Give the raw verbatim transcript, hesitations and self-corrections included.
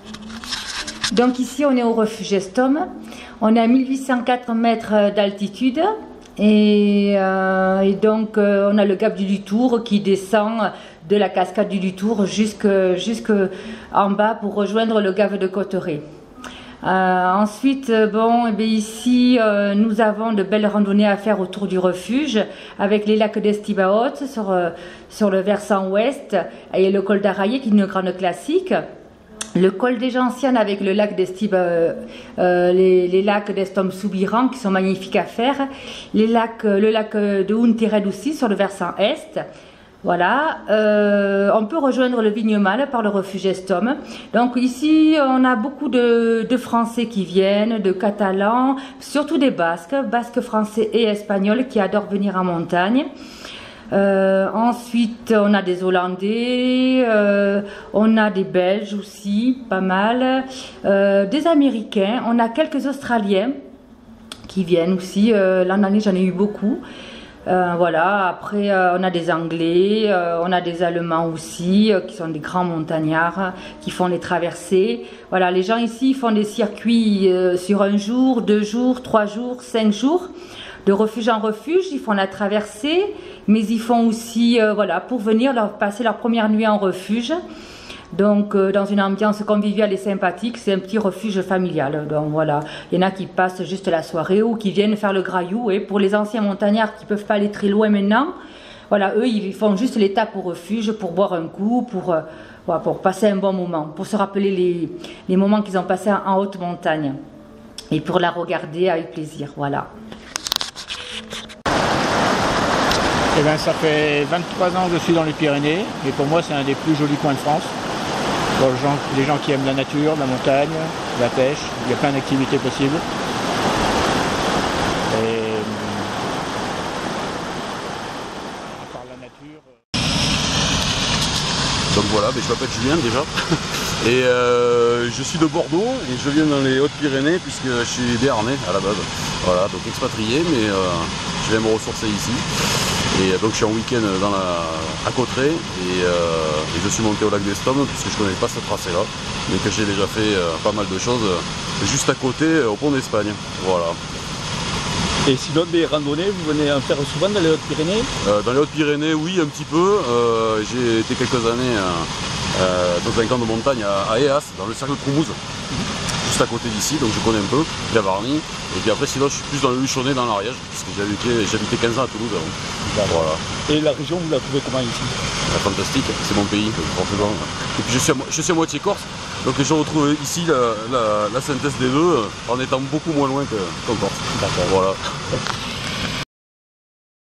Donc ici on est au refuge Estom, on est à mille huit cent quatre mètres d'altitude et, euh, et donc euh, on a le Gap du Dutour qui descend de la cascade du Dutour jusque, jusque en bas pour rejoindre le Gave de Cauterets. Euh, ensuite, bon, eh bien ici, euh, nous avons de belles randonnées à faire autour du refuge avec les lacs d'Estibaoth sur, euh, sur le versant ouest et le col d'Araillé qui est une grande classique. Le col des Gentianes avec le lac d'Estib, euh, euh, les, les lacs d'Estom-Soubiran qui sont magnifiques à faire. Les lacs, le lac de Huntered aussi sur le versant est. Voilà, euh, on peut rejoindre le Vignemale par le refuge Estom. Donc ici, on a beaucoup de, de Français qui viennent, de Catalans, surtout des Basques, Basques français et espagnols qui adorent venir en montagne. Euh, ensuite, on a des Hollandais, euh, on a des Belges aussi, pas mal, euh, des Américains, on a quelques Australiens qui viennent aussi. Euh, L'an dernier, j'en ai eu beaucoup. Euh, voilà, après euh, on a des Anglais, euh, on a des Allemands aussi, euh, qui sont des grands montagnards, qui font les traversées. Voilà, les gens ici font des circuits euh, sur un jour, deux jours, trois jours, cinq jours. De refuge en refuge, ils font la traversée, mais ils font aussi, euh, voilà, pour venir leur passer leur première nuit en refuge. Donc, euh, dans une ambiance conviviale et sympathique, c'est un petit refuge familial. Donc voilà, il y en a qui passent juste la soirée ou qui viennent faire le graillou. Et pour les anciens montagnards qui ne peuvent pas aller très loin maintenant, voilà, eux, ils font juste l'étape au refuge pour boire un coup, pour, euh, voilà, pour passer un bon moment, pour se rappeler les, les moments qu'ils ont passés en, en haute montagne et pour la regarder avec plaisir. Voilà. Eh bien, ça fait vingt-trois ans que je suis dans les Pyrénées et pour moi c'est un des plus jolis coins de France. Pour les gens, les gens qui aiment la nature, la montagne, la pêche, il y a plein d'activités possibles. Et à part la nature... Donc voilà, mais je m'appelle Julien déjà. Et euh, je suis de Bordeaux et je viens dans les Hautes-Pyrénées puisque je suis béarnais à la base. Voilà, donc expatrié, mais euh, je viens me ressourcer ici. Et donc je suis en week-end dans la, à Cauterets et, euh, et je suis monté au lac d'Estom puisque je ne connais pas ce tracé là, mais que j'ai déjà fait euh, pas mal de choses euh, juste à côté euh, au pont d'Espagne. Voilà. Et sinon des randonnées, vous venez en faire souvent dans les Hautes-Pyrénées? euh, Dans les Hautes-Pyrénées, oui, un petit peu. Euh, j'ai été quelques années euh, euh, dans un camp de montagne à, à Eas, dans le cercle de Troumouse. Juste à côté d'ici, donc je connais un peu, Gavarnie. Et puis après, sinon, je suis plus dans le Luchonnet, dans l'Ariège, parce que j'habitais quinze ans à Toulouse avant. Voilà. Et la région, vous la trouvez comment ici? Fantastique, c'est mon pays, forcément. Et puis je suis à, je suis à moitié corse, donc je retrouve ici la, la, la synthèse des deux en étant beaucoup moins loin qu'en Corse. D'accord. Voilà.